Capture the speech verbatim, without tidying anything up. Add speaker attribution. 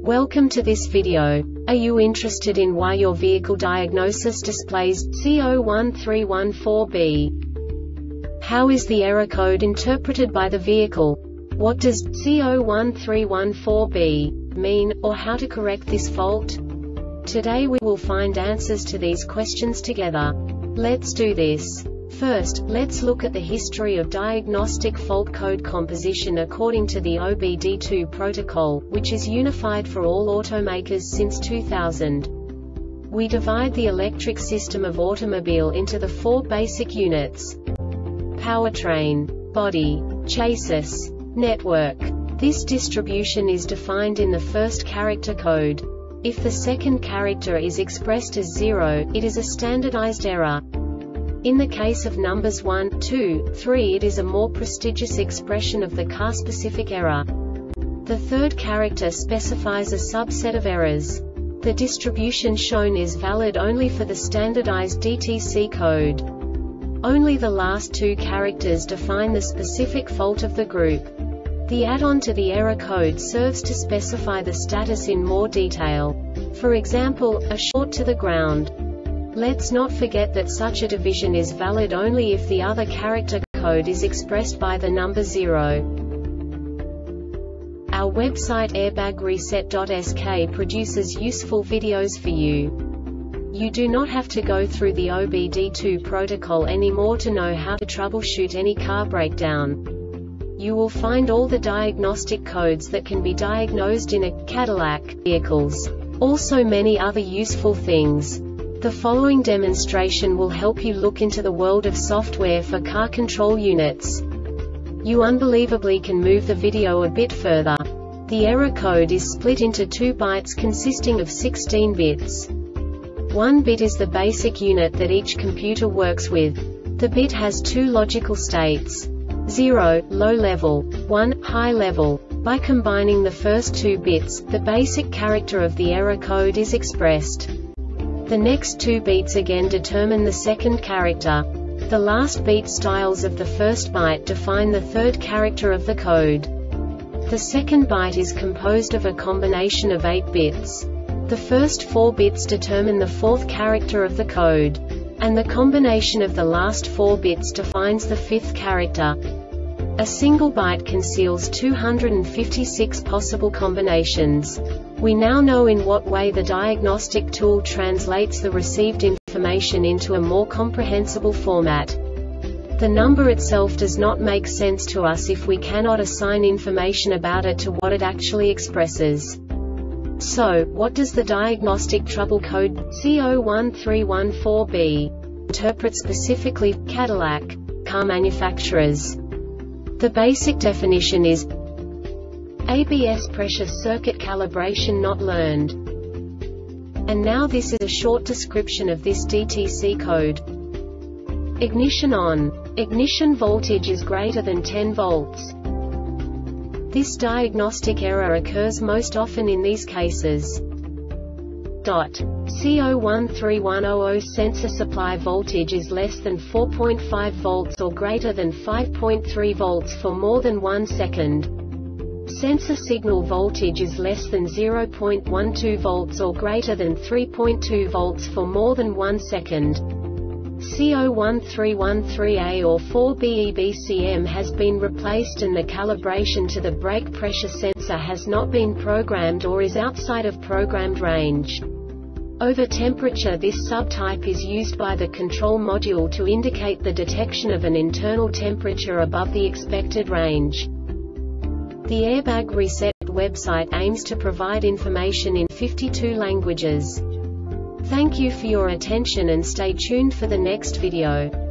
Speaker 1: Welcome to this video. Are you interested in why your vehicle diagnosis displays C zero one three one four B? How is the error code interpreted by the vehicle? What does C zero one three one four B mean, or how to correct this fault? Today we will find answers to these questions together. Let's do this. First, let's look at the history of diagnostic fault code composition according to the O B D two protocol, which is unified for all automakers since two thousand. We divide the electric system of automobile into the four basic units: powertrain, body, chassis, network. This distribution is defined in the first character code. If the second character is expressed as zero, it is a standardized error. In the case of numbers one, two, three, it is a more prestigious expression of the car-specific error. The third character specifies a subset of errors. The distribution shown is valid only for the standardized D T C code. Only the last two characters define the specific fault of the group. The add-on to the error code serves to specify the status in more detail. For example, a short to the ground. Let's not forget that such a division is valid only if the other character code is expressed by the number zero. Our website airbag reset dot S K produces useful videos for you. You do not have to go through the O B D two protocol anymore to know how to troubleshoot any car breakdown. You will find all the diagnostic codes that can be diagnosed in a Cadillac vehicles. Also many other useful things. The following demonstration will help you look into the world of software for car control units. You unbelievably can move the video a bit further. The error code is split into two bytes consisting of sixteen bits. One bit is the basic unit that each computer works with. The bit has two logical states: zero, low level, one, high level. By combining the first two bits, the basic character of the error code is expressed. The next two beats again determine the second character. The last beat styles of the first byte define the third character of the code. The second byte is composed of a combination of eight bits. The first four bits determine the fourth character of the code. And the combination of the last four bits defines the fifth character. A single byte conceals two hundred fifty-six possible combinations. We now know in what way the diagnostic tool translates the received information into a more comprehensible format. The number itself does not make sense to us if we cannot assign information about it to what it actually expresses. So, what does the diagnostic trouble code C zero one three one four B interpret specifically for Cadillac car manufacturers? The basic definition is A B S pressure circuit calibration not learned. And now this is a short description of this D T C code. Ignition on. Ignition voltage is greater than ten volts. This diagnostic error occurs most often in these cases. Dot. C zero one three one zero zero sensor supply voltage is less than four point five volts or greater than five point three volts for more than one second. Sensor signal voltage is less than zero point one two volts or greater than three point two volts for more than one second. C zero one three one three A or four B E B C M has been replaced and the calibration to the brake pressure sensor has not been programmed or is outside of programmed range. Over temperature. This subtype is used by the control module to indicate the detection of an internal temperature above the expected range. The Airbag Reset website aims to provide information in fifty-two languages. Thank you for your attention and stay tuned for the next video.